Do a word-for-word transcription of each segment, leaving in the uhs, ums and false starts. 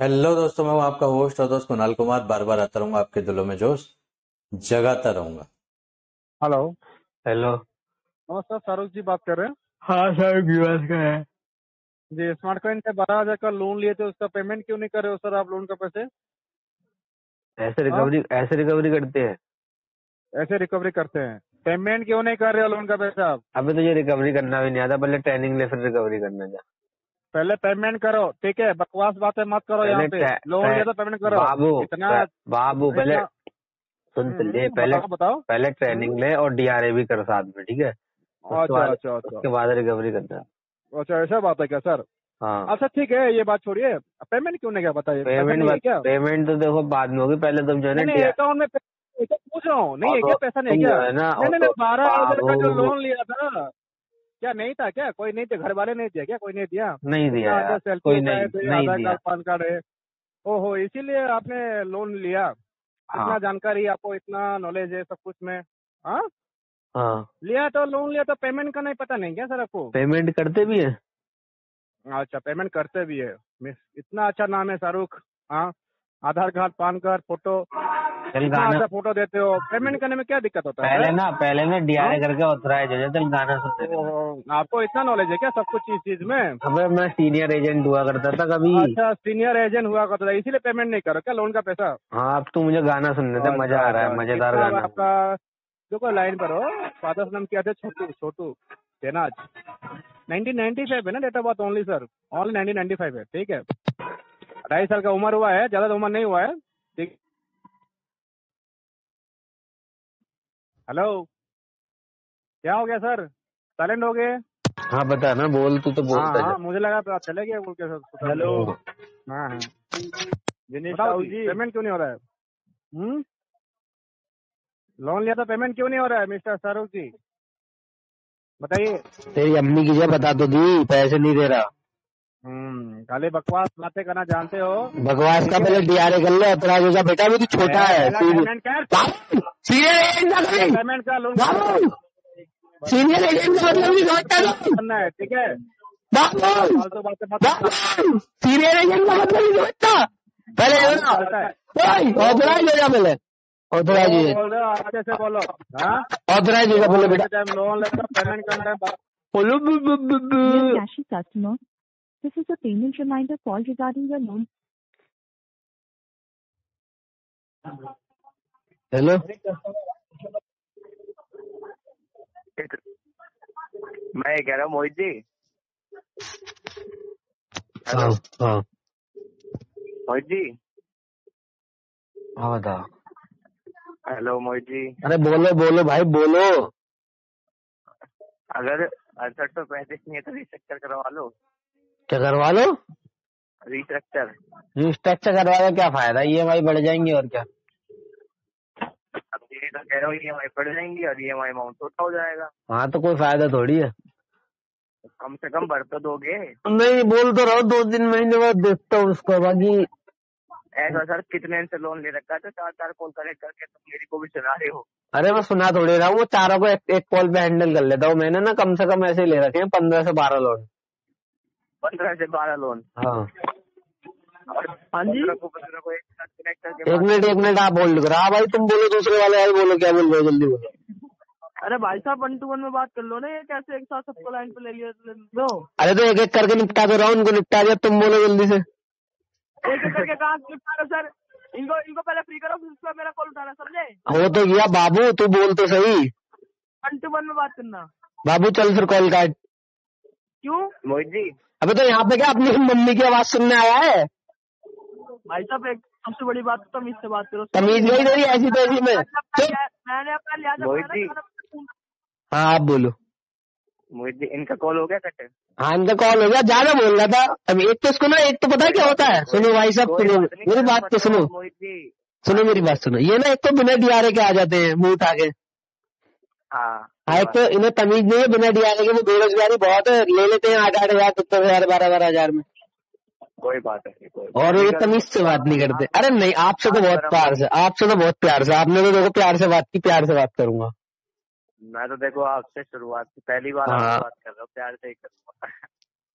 Hello दोस्तों, मैं हूं आपका होस्ट और दोस्त कुणाल कुमार। बार बार आता रहूंगा, आपके दिलों में जोश जगाता रहूंगा। हेलो। हेलो। नमस्कार, शाहरुख जी बात कर रहे हैं। हाँ सर, यूएस का है। जी, स्मार्ट कॉइन से बारह हजार का लोन लिए थे, उसका पेमेंट क्यों नहीं कर रहे हो सर आप लोन का पैसे? ऐसे हाँ, रिकवरी ऐसे रिकवरी करते हैं। ऐसे रिकवरी करते हैं, पेमेंट क्यों नहीं कर रहे हो लोन का पैसा आप? अबे तो ये रिकवरी करना भी नहीं आता, पहले ट्रेनिंग ले फिर रिकवरी करना जा। पहले पेमेंट करो, ठीक है? बकवास बातें मत करो यहाँ पहले पे। ट्रे, लोन ट्रे, लिया तो पेमेंट करो। बाबू इतना ट्रे, बाबू पहले इतना सुन हम्म तो ले। हम्म, पहले बताओ बताओ। पहले हम्म, ट्रेनिंग ले और डीआरए भी कर साथ में, ठीक है? उसके अच्छा बाद अच्छा अच्छा उसके बाद रिकवरी करना है। अच्छा, ऐसा बात है क्या सर? हाँ। अच्छा ठीक है, ये बात छोड़िए। पेमेंट क्यों नहीं, क्या बताइए, पैसा पेमेंट नहीं है बत, क्या? पेमेंट तो देखो बाद में होगी, पहले तुम जो है ना नहीं नहीं, डीआर अकाउंट में पैसा तो पूछ रहा हूँ, नहीं और है तो क्या, पैसा नहीं है तुम क्या? जो है ना नहीं और नहीं नहीं, तो बारह हजार का जो बाबू लोन लिया था, क्या नहीं था क्या? कोई नहीं थे, घर वाले नहीं दिया क्या? कोई नहीं दिया? नहीं दिया इतना यार, अंदर सेल्फी कोई उठाए नहीं थे, नहीं आधार दिया। कार्ड पैन कार्ड है। ओहो, इसीलिए आपने लोन लिया? हाँ इतना जानकारी आपको, इतना नॉलेज है सब कुछ में? हाँ, हाँ। लिया तो लोन लिया तो पेमेंट का नहीं पता नहीं क्या सर आपको? पेमेंट करते भी है। अच्छा, पेमेंट करते भी है। मिस, इतना अच्छा नाम है शाहरुख। हाँ, Aadhaar card pan card photo, चल इतना गाना अच्छा फोटो देते हो, पेमेंट करने में क्या दिक्कत होता है पहले सर? ना पहले ना हाँ, डीआरए करके ऑथराइज हो जाए। चल गाना सुनने दे मेरे। ओहो, आपको इतना नॉलेज है क्या सब कुछ इस चीज में? अबे मैं सीनियर एजेंट हुआ करता था कभी। अच्छा, सीनियर एजेंट हुआ करता था, इसीलिए पेमेंट नहीं करो क्या लोन का पैसा? हाँ, अब तू मुझे गाना सुनने दे, मजा अच्छा आ रहा है, अच्छा, मजेदार कितना अब गाना। आपका? देखो लाइन पर हो। फादर्स नाम क्या थे? छोटू छोटू तेनाज। नाइनटीन नाइंटी फाइव है ना date of birth? Only sir, only nineteen ninety five है, ठीक है? ढाई साल का उम्र हुआ है, ज्यादा उम्र नहीं हुआ है, ठीक? हेलो, क्या हो गया सर, साइलेंट हो गए? हाँ बता ना, बोल, तू तो हाँ बोलता जा। हाँ, मुझे लगा तो आप चले गए बोल के सर सर से। हेलो हाँ हाँ, दिनेश बताओ राहुल जी, जी। पेमेंट क्यों नहीं हो रहा है? हम्म, लोन लिया तो पेमेंट क्यों नहीं हो रहा है मिस्टर शाहरुख जी, बताइए। तेरी अम्मी की जगह बता तो दी, पैसे नहीं दे रहा। हम्म, खाली बकवास बातें करना जानते हो, बकवास का ठीक है? पहले डीआरए कर ले, ऑथराइज हो जा। बेटा भी तू छोटा ए, है। पहला पेमेंट कर, सीनियर एजेंट का करें। पेमेंट का लोन का बाबू सीनियर एजेंट का मतलब नहीं समझता तू। करना है, ठीक है? बाबू फालतू बातें मत करना। बाबू सीनियर एजेंट का मतलब नहीं समझता। पहले ये मालूम ना चलता है, ऑथराइज हो जा, पहले ऑथराइज जो हो जा। बोल रहे हो अच्छे से बोलो। हाँ, ऑथराइज हो जा बोले लोन बेटा। लेते टाइम लोन लेते पेमेंट करने टाइम बोलो बु- बु- बु- Dear बु। Cashy customer, this is a payment reminder call regarding your loan. Hello. मैं ये कह रहा हूँ मोहित जी। हाँ हेलो हाँ मोहित जी। हाँ बता। हेलो मोहित जी। अरे बोलो बोलो भाई बोलो। अगर अड़सठ सौ पैंतीस नहीं है तो रिस्ट्रक्चर करवा लो। क्या करवा लो? रिस्ट्रक्चर। रिस्ट्रक्चर करवा का क्या फायदा, ईएमआई बढ़ जाएंगी और क्या। अब ये तो कह रहा हूँ ई एम आई पड़ जाएंगी और ई एम आई अमाउंट छोटा हो जाएगा। हाँ तो कोई फायदा थोड़ी है। कम से कम भर तो दोगे। नहीं, बोल तो रहो, दो तीन महीने बाद देखता हूँ उसको। बाकी ऐसा सर कितने से लोन ले रखा है तो चार चार कॉल कनेक्ट करके तुम मेरी को भी सुना रहे हो। अरे मैं सुना थोड़ी रहा हूँ, वो चारों को एक, एक कॉल पे हैंडल कर लेता हूँ। मैंने ना कम से कम ऐसे ही ले रखे हैं, पंद्रह से बारह लोन। पंद्रह से बारह लोन। हाँ और हाँ जी, पंद्रह को पंद्रह को एक साथ कनेक्ट करके एक बात मिनट एक मिनट आप होल्ड करो। हाँ भाई तुम बोलो, दूसरे वाले भाई बोलो, क्या बोल रहे हो, जल्दी बोलो। अरे भाई साहब वन टू वन में बात कर लो ना, ये कैसे एक साथ सबको लाइन पे ले लिया लो? अरे तो एक एक करके निपटा दो रहा हूँ, उनको निपटा दिया, तुम बोलो जल्दी से। एक एक करके कहाँ निपटा रहे हो सर? इनको इनको पहले फ्री करो, फिर उसके बाद मेरा कॉल उठाना, समझे? हो तो गया बाबू, तू बोल तो सही। वन टू वन में बात करना। बाबू चल फिर कॉल काट। क्यों मोहित जी। अबे तो यहाँ पे क्या अपनी मम्मी की आवाज सुनने आया है? भाई साहब, एक सबसे बड़ी बात तो तमीज से बात करो। तमीज गई तेरी ऐसी तैसी में। चुप। मैंने अपना लिहाजा मोहित जी। हाँ आप बोलो। मोहित जी इनका कॉल हो गया कट। हाँ इनका कॉल हो गया, ज्यादा बोल रहा था। अब एक तो इसको ना, एक तो पता है क्या होता है, सुनो भाई साहब कोई सुनो बात नहीं, मेरी बात तो सुनो। मोहित जी। सुनो मेरी बात सुनो, ये ना एक तो बिना डीआरए के आ जाते हैं मुंह उठा के। हाँ हाँ, एक तो इन्हें तमीज नहीं है, बिना डीआरए के वो बेरोजगारी बहुत है, ले लेते हैं आठ आठ हजार सत्तर हजार बारह बारह हजार में। कोई बात नहीं कोई और ये तमीज से बात नहीं करते। अरे नहीं, आपसे तो बहुत प्यार से, आपसे तो बहुत प्यार से, आपने तो देखो प्यार से बात की, प्यार से बात करूंगा। मैं तो देखो आपसे शुरुआत की पहली बार हाँ। आपसे बात कर रहा हूँ, प्यार से ही करूंगा।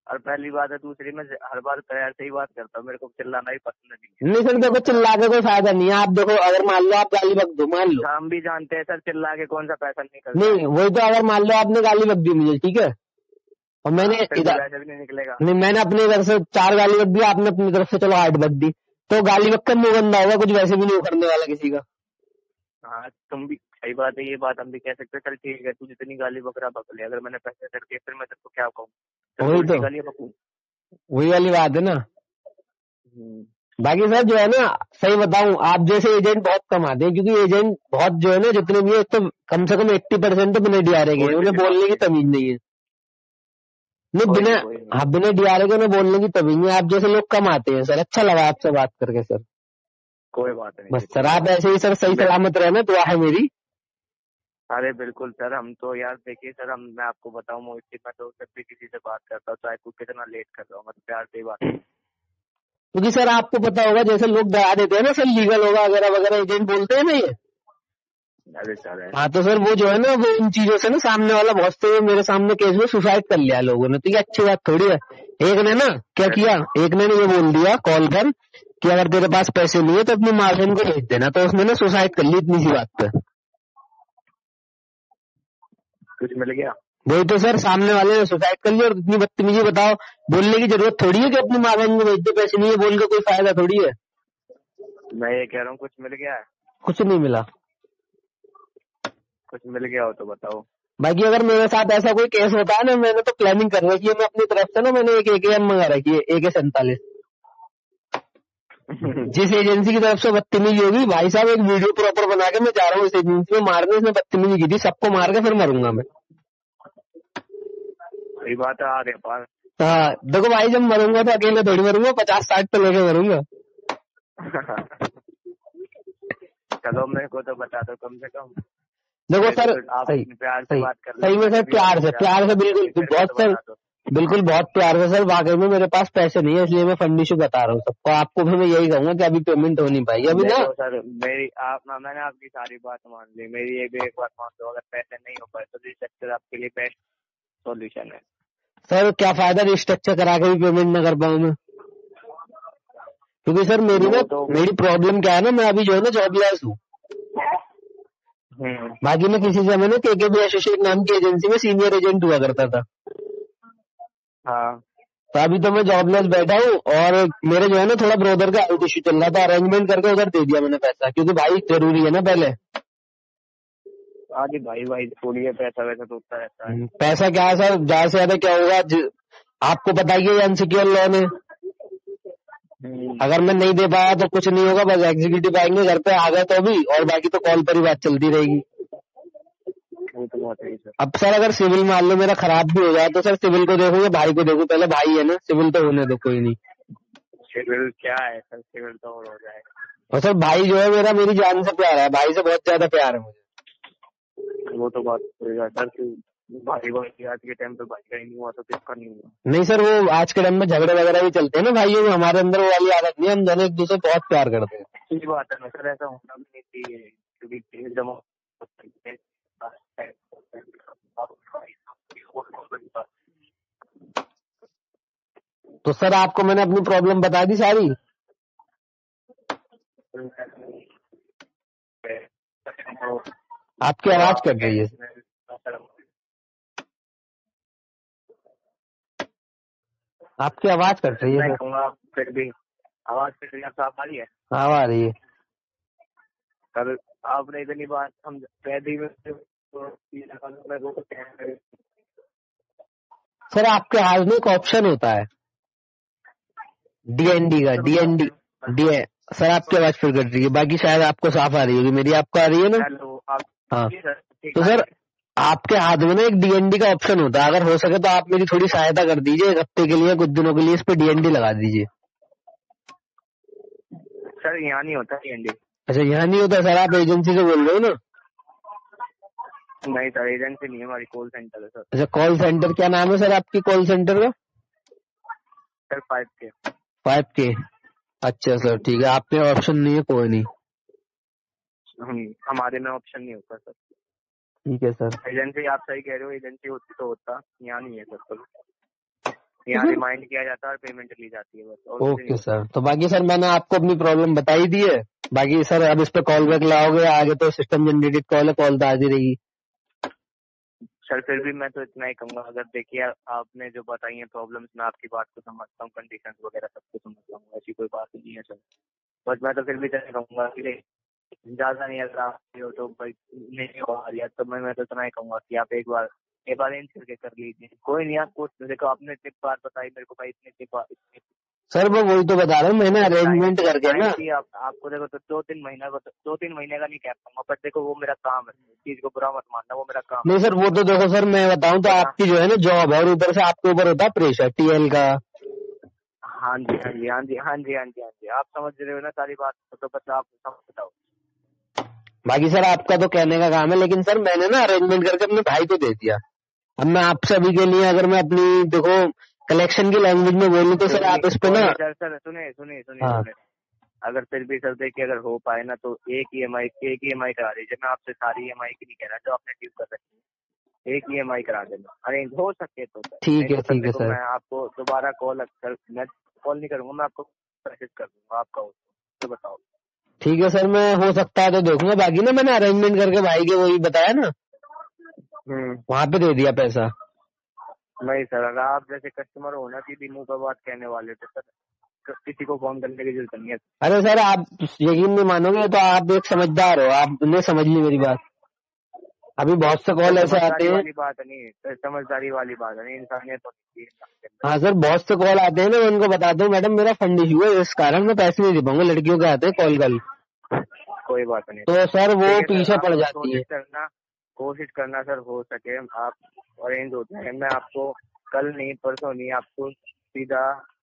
और पहली बात है, दूसरी मैं हर बार प्यार से ही बात करता हूँ, मेरे को चिल्लाना ही पसंद नहीं है। नहीं सर देखो, चिल्ला के कोई फायदा नहीं है। आप देखो, अगर मान लो आप गाली बक दो, मान लो, हम भी जानते हैं सर, चिल्ला के कौन सा पैसा निकलता नहीं वही तो, अगर मान लो आपने गाली बक दी मुझे, ठीक है, और मैंने है, फिर इधर, वैसे भी नहीं निकलेगा। नहीं मैंने अपने घर से चार गाली बक दी, आपने अपनी तरफ से चलो आठ बक दी, तो गाली बक का मुंह गंदा होगा, कुछ वैसे भी नहीं करने वाला किसी का। हाँ तुम भी, सही बात है, ये बात हम भी कह सकते हैं। चल ठीक है, तू जितनी गाली बकरा बक ले, अगर मैंने पैसे कर दिए फिर मैं तेरे को क्या कहूँ? वही तो, गाली बकूं? वही वाली बात है ना। हम्म। बाकी सर जो है ना, सही बताऊं, आप जैसे एजेंट बहुत कम आते हैं, क्योंकि एजेंट बहुत जो है ना, जितने भी है तो कम से कम एट्टी परसेंट तो बिना डीआरए के, उन्हें बोलने की तमीज नहीं है। नहीं कोई बिना, नहीं, कोई नहीं। हाँ बिना डीआरए के उन्हें बोलने की तमीज नहीं है। आप जैसे लोग कम आते हैं सर। अच्छा लगा आपसे बात करके सर। कोई बात नहीं बस सर, आप ऐसे ही सर सही मैं- सलामत रहना, दुआ है मेरी। अरे बिल्कुल सर, हम तो यार देखिए सर, हम मैं आपको बताऊं, मोहित, मैं तो जब भी किसी से बात करता हूँ, चाहे कुछ कितना लेट कर रहा हूँ, मैं तो प्यार से ही बात करता क्योंकि सर आपको पता होगा, जैसे लोग डरा देते हैं ना सर, लीगल होगा वगैरह वगैरह, एजेंट बोलते हैं ना ये। हूं। अरे सर है। हाँ तो सर वो जो है ना, वो इन चीजों से ना, सामने वाला बहुत से मेरे सामने केस में सुसाइड कर लिया लोगों ने, तो ये अच्छी बात थोड़ी है। एक ने ना क्या किया, एक ने ये बोल दिया कॉल पर कि अगर तेरे पास पैसे नहीं है तो अपनी माँ बहन को भेज देना, तो उसने ना सुसाइड कर ली इतनी सी बात पे। कुछ मिल गया? वही तो सर, सामने वाले ने सुसाइड कर लिया, और इतनी बदतमीजी बताओ। बोलने की जरूरत थोड़ी है कि अपनी माँ बहन को भेज दे, पैसे नहीं है बोल के कोई फायदा थोड़ी है। मैं ये कह रहा हूँ, कुछ मिल गया है? कुछ नहीं मिला। कुछ मिल गया हो तो बताओ। बाकी अगर मेरे साथ ऐसा कोई केस होता है ना, मैंने तो प्लानिंग कर रखी है, मैं अपनी तरफ से ना, मैंने एक एक एम मंगा रखी है, ए के सैंतालीस। जिस एजेंसी की तरफ से बदतमीजी होगी भाई साहब, एक वीडियो प्रॉपर बना के मैं जा रहा हूँ इस एजेंसी में मारने, इसने बदतमीजी की थी, सबको मार के फिर मरूंगा मैं। सही बात है, आ गए पास। हाँ देखो भाई, जब मरूंगा तो अकेले थोड़ी मरूंगा, पचास साठ तो लेके मरूंगा। चलो मेरे को तो बता दो कम से कम। देखो सर, आप सही प्यार से सही बात कर सही में सर, प्यार से प्यार से बिल्कुल, बहुत सर, बिल्कुल बहुत प्यार से सर। वाकई में मेरे पास पैसे नहीं है, इसलिए मैं फंड इशू बता रहा हूँ सबको। आपको भी मैं यही कहूंगा कि अभी पेमेंट हो नहीं पाएगी अभी ना। सर मेरी आप मैंने आपकी सारी बात मान ली, मेरी ये भी एक बात मान लो, अगर पैसे नहीं हो पाए तो रिस्ट्रक्चर आपके लिए बेस्ट सॉल्यूशन है। सर क्या फायदा रिस्ट्रक्चर करा के भी पेमेंट न कर पाऊँ मैं, क्योंकि सर मेरी ना, तो मेरी प्रॉब्लम क्या है ना, मैं अभी जो है ना जॉबलेस हूँ। बाकी मैं किसी समय ना केकेबी एसोसिएट नाम की एजेंसी में सीनियर एजेंट हुआ करता था। हाँ तो अभी तो मैं जॉबलेस बैठा हूँ, और मेरे जो है ना थोड़ा ब्रदर का हेल्थ इश्यू चल रहा था, अरेंजमेंट करके उधर दे दिया मैंने पैसा, क्योंकि भाई जरूरी है ना पहले। आगे भाई भाई थोड़ी है, पैसा वैसा तो उतना रहता है। पैसा क्या है सर, ज्यादा से ज्यादा क्या होगा, ज- आपको पता ही है अनसिक्योर लोन है। अगर मैं नहीं दे पाया तो कुछ नहीं होगा, बस एग्जीक्यूटिव आएंगे घर पे, आ गए तो भी, और बाकी तो कॉल पर ही बात चलती रहेगी। वो तो बात है सर। अब सर अगर सिविल मान लो मेरा खराब भी हो जाए तो सर सिविल को देखोगे, भाई को देखो पहले, भाई है ना, सिविल तो होने दो, कोई नहीं। सिविल क्या है सर, सिविल तो और हो जाएगा। और सर भाई जो है मेरा, मेरी जान से प्यार है, भाई से बहुत ज्यादा प्यार है मुझे। वो तो बात होगा सर, भाई भाई आज के टाइम पे भाई का ही नहीं हुआ तो किसका नहीं हुआ। नहीं सर, वो आज के टाइम में झगड़े वगैरह भी चलते हैं ना भाइयों में, हमारे अंदर वो वाली आदत नहीं है, हम दोनों एक दूसरे को बहुत प्यार करते हैं। सही बात है ना सर, ऐसा होना भी नहीं चाहिए, क्योंकि एकदम तो सर आपको मैंने अपनी प्रॉब्लम बता दी सारी। आपकी आवाज कट रही है, आपकी आवाज कट रही है सर। फिर भी आवाज फिर साफ आ रही है। हाँ आ रही है सर, आपने इतनी बात हम पैदी में सर, आपके हाथ में एक ऑप्शन होता है डीएनडी का, डीएनडी डी सर आपकी आवाज फिर कट रही है, बाकी शायद आपको साफ आ रही होगी, मेरी आपको आ रही है ना? हेलो आप। हाँ तो सर आपके हाथ में ना एक डीएनडी का ऑप्शन होता है, अगर हो सके तो आप मेरी थोड़ी सहायता कर दीजिए, एक हफ्ते के लिए, कुछ दिनों के लिए इस पे डीएनडी लगा दीजिए। सर यहाँ नहीं होता डीएनडी। अच्छा यहाँ नहीं होता सर, आप एजेंसी से बोल रहे हो ना? नहीं सर, एजेंसी नहीं है हमारी, कॉल सेंटर है सर। अच्छा कॉल सेंटर, क्या नाम है सर आपकी कॉल सेंटर का? Sir five K. Five K अच्छा सर ठीक है, आप पे ऑप्शन नहीं है, कोई नहीं। हम हमारे में ऑप्शन नहीं होता सर। ठीक है सर। एजेंसी आप सही कह रहे हो, एजेंसी होती तो होता, यहाँ नहीं है सर। यहाँ सर रिमाइंड किया जाता है और पेमेंट ली जाती है बस, और कुछ नहीं ओके होता। सर, तो बाकी सर मैंने आपको अपनी प्रॉब्लम बता ही दी है। बाकी सर अब इस पे कॉल बैक लाओगे, आगे तो सिस्टम जनरेटेड कॉल है, कॉल तो आती रहेगी। सर फिर भी मैं तो इतना ही कहूंगा, अगर देखिए आपने जो बताई है प्रॉब्लम्स, मैं आपकी बात को समझता हूँ, कंडीशन वगैरह सब कुछ समझता हूँ, ऐसी कोई बात नहीं है सर। बट मैं तो फिर भी इतना कहूंगा कि ज्यादा नहीं, अगर आप हो तो भाई नहीं हो आ रहा तो मैं मैं तो इतना ही कहूंगा कि आप एक बार एक बार अरेंज करके कर लीजिए। कोई नहीं, आपको देखो आपने इतनी बात बताई मेरे को भाई, इतनी इतनी बात इतनी सर मैं वही तो बता रहा हूँ, मैंने अरेंजमेंट टाइम करके ना। टाइम की आप, आपको देखो तो दो तीन महीना को दो तीन महीने का नहीं कह पाऊंगा, बट देखो वो मेरा काम है, इस चीज को बुरा मत मानना, वो मेरा काम नहीं सर, वो तो देखो सर मैं बताऊं तो है। आपकी जो है ना जॉब है, और ऊपर से आपके ऊपर होता है प्रेशर टीएल का। हाँ जी हाँ जी हाँ जी हाँ जी हाँ जी हाँ जी, आप समझ रहे हो ना सारी बात, तो बस आप समझ बताओ। बाकी सर आपका तो कहने का काम है, लेकिन सर मैंने ना अरेंजमेंट करके अपने भाई को दे दिया। अब मैं आप सभी के लिए अगर मैं अपनी देखो कलेक्शन की लैंग्वेज में बोलूँ तो सर आप इस पे ना। सर सर सुनिए सुनिए सुनिए हाँ सुनिए, अगर फिर भी सर देखिए अगर हो पाए ना तो एक ई एम आई एक ई एम आई करा दीजिए। मैं आपसे सारी ई एम आई की नहीं कह रहा जो आपने ड्यू कर रखी है, एक ई एम आई करा देना अरेंज हो सके तो सर। ठीक नहीं है तो सर ठीक है देखो सर। मैं आपको दोबारा कॉल कर मैं कॉल नहीं करूंगा, मैं आपको मैसेज कर दूंगा आपका हो तो बताओ। ठीक है सर, मैं हो सकता है तो देखूंगा। बाकी ना मैंने अरेंजमेंट करके भाई के वही बताया ना, हम्म वहां पे दे दिया पैसा। नहीं सर, अगर आप जैसे कस्टमर हो ना सीधी मुंह पर बात कहने वाले थे सर, किसी को फोन करने की जरूरत नहीं है। अरे सर आप यकीन नहीं मानोगे, तो आप एक समझदार हो, आपने समझ ली मेरी बात। अभी बहुत से कॉल ऐसे आते समझदारी हैं। वाली बात नहीं सर, समझदारी वाली बात नहीं, इंसानियत होनी चाहिए इंसान के अंदर। हाँ सर, बहुत से कॉल आते हैं ना, मैं उनको बताता हूँ मैडम मेरा फंड इशू है, इस कारण मैं पैसे नहीं दे पाऊंगा। लड़कियों के आते हैं कॉल कल, कोई बात नहीं, तो सर वो ठीक है सर, पीछे आप पड़ बस जाती है। कोशिश करना कोशिश करना सर, हो सके आप अरेंज हो जाए। मैं आपको कल नहीं परसों नहीं, आपको सीधा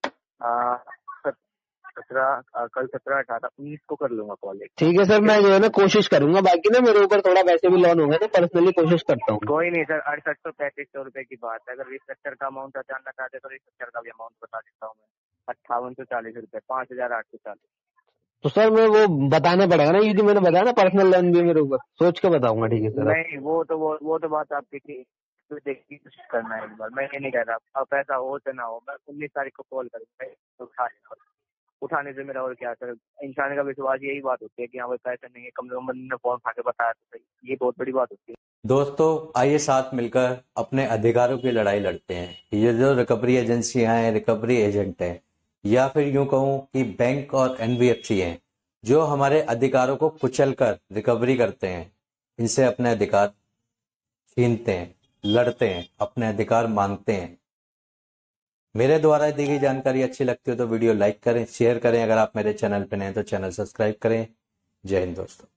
सत्रह कल सत्रह अठारह उन्नीस को कर लूंगा कॉल। ठीक है सर, मैं जो है ना कोशिश करूंगा। बाकी ना मेरे ऊपर थोड़ा वैसे भी लोन होगा तो पर्सनली कोशिश करता हूँ। कोई नहीं सर, अड़सठ सौ पैंतीस सौ रुपए की बात है। अगर रिस्ट्रक्चर का अमाउंट जानना चाहते तो रिस्ट्रक्चर का भी अमाउंट बता देता हूँ मैं, अट्ठावन सौ चालीस रुपए, पाँच हजार आठ सौ चालीस। तो सर मैं वो बताना पड़ेगा ना, ये जो मैंने बताया ना पर्सनल लोन भी मेरे ऊपर, सोच के बताऊंगा। ठीक है सर। नहीं वो तो वो वो तो बात आपकी थी, तो देखने की कोशिश करना है एक बार। मैं ये नहीं कह रहा अब पैसा हो तो ना हो, मैं उन्नीस तारीख को कॉल करूंगा तो उठा लेना। उठाने से मेरा और क्या सर, इंसान का विश्वास यही बात होती है कि हाँ भाई पैसा नहीं है, कम से कम बंदे ने फोन उठा के बताया तो सही, ये बहुत बड़ी बात होती है। दोस्तों आइए साथ मिलकर अपने अधिकारों की लड़ाई लड़ते हैं। ये जो रिकवरी एजेंसियां हैं, रिकवरी एजेंट हैं, या फिर यूं कहूं कि बैंक और एनबीएफसी हैं, जो हमारे अधिकारों को कुचल कर रिकवरी करते हैं, इनसे अपने अधिकार छीनते हैं, लड़ते हैं, अपने अधिकार मांगते हैं। मेरे द्वारा दी गई जानकारी अच्छी लगती हो तो वीडियो लाइक करें, शेयर करें। अगर आप मेरे चैनल पर नए हैं तो चैनल सब्सक्राइब करें। जय हिंद दोस्तों।